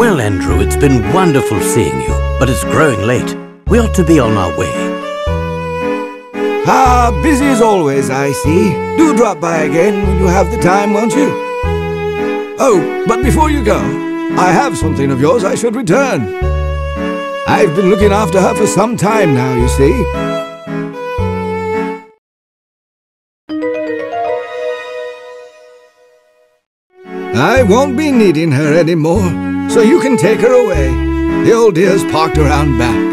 Well, Andrew, it's been wonderful seeing you, but it's growing late. We ought to be on our way. Busy as always, I see. Do drop by again when you have the time, won't you? Oh, but before you go, I have something of yours I should return. I've been looking after her for some time now, you see. I won't be needing her anymore, so you can take her away. The old dear's parked around back.